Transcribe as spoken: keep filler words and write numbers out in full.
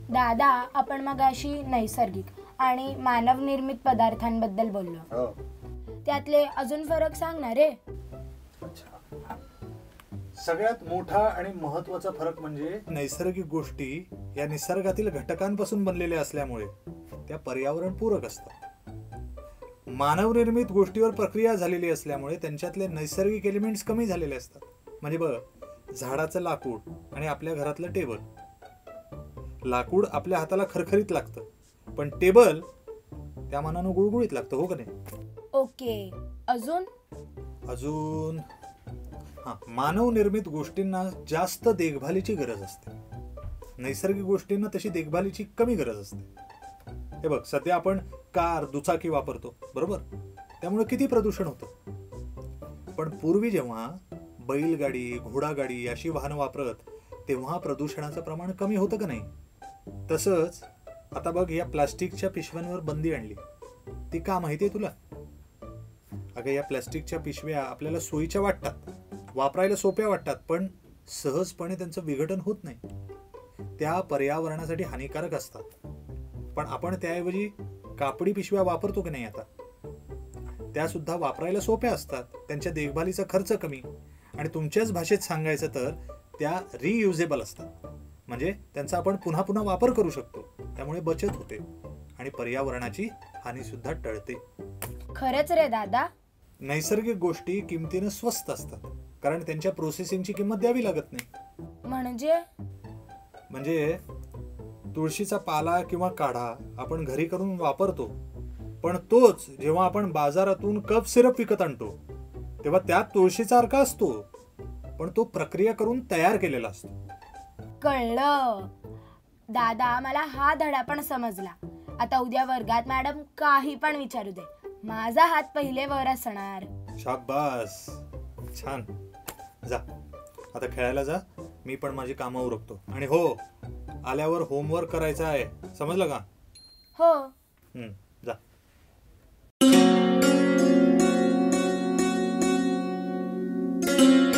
दादा, आपण मगाशी नैसर्गिक आणि मानव निर्मित पदार्थांबद्दल बोललो. त्यातले अजून फरक सांग ना रे. अच्छा, सगळ्यात मोठा आणि महत्वाचा फरक म्हणजे नैसर्गिक गोष्टी या निसर्गातील घटकांपासून बनलेल्या असल्यामुळे त्या पर्यावरण पूरक असतात. मानवनिर्मित गोष्टीवर प्रक्रिया झालेली असल्यामुळे त्यांच्यातले नैसर्गिक एलिमेंट्स कमी झालेले असतात. म्हणजे बघ, झाडाचं लाकूड आणि आपल्या घरातलं टेबल. लाकूड आपल्या हाताला खरखरीत लागतं, पण टेबल त्या मानानं गुळगुळीत लागतं, हो का नाही? ओके, अजून अजून हा मानव निर्मित गोष्टींना जास्त देखभालीची गरज असते. नैसर्गिक गोष्टींना तशी देखभालीची कमी गरज असते. हे बघ, सध्या आपण कार, दुचाकी वापरतो, बरोबर? त्यामुळे किती प्रदूषण होतं. पण पूर्वी जेव्हा बैलगाडी, घोडागाडी अशी वाहनं वापरत, तेव्हा प्रदूषणाचं प्रमाण कमी होतं का नाही? तसंच आता बघ, या प्लास्टिकच्या पिशव्यांवर बंदी आणली. ती का माहितीये तुला? अगं, या प्लास्टिकच्या पिशव्या आपल्याला सोयीच्या वाटतात, वापरायला सोप्या वाटतात, पण सहजपणे त्यांचं विघटन होत नाही. त्या पर्यावरणासाठी हानिकारक असतात. पण आपण त्याऐवजी कापडी पिशव्या वापरतो की नाही आता? त्या सुद्धा वापरायला सोप्या असतात, त्यांच्या देखभालीचा खर्च कमी, आणि तुमच्याच भाषेत सांगायचं तर त्या रियुजेबल असतात. म्हणजे त्यांचा आपण पुन्हा पुन्हा वापर करू शकतो. त्यामुळे बचत होते आणि पर्यावरणाची हानी सुद्धा टळते. खरंच रे दादा. नैसर्गिक गोष्टी किमतीनं स्वस्त असतात, कारण त्यांच्या प्रोसेसिंगची किंमत द्यावी लागत नाही. म्हणजे म्हणजे तुळशीचा पाला किंवा काढा आपण घरी करून वापरतो, पण तोच जेव्हा आपण बाजारातून कप सिरप विकत आणतो तेव्हा त्यात तुळशीचा अर्क असतो, पण तो प्रक्रिया करून तयार केलेला असतो. कळलं दादा, मला हा धडा पण समजला. आता उद्या वर्गात मॅडम काही पण विचारू दे, माझा हात पहिले वर असणार. शाबास, छान. जा आता खेळायला जा, मी पण माझी कामं उरकतो. आणि हो, आल्यावर होमवर्क करायचा आहे, समजलं का? हो. हम्म, जा. Thank you.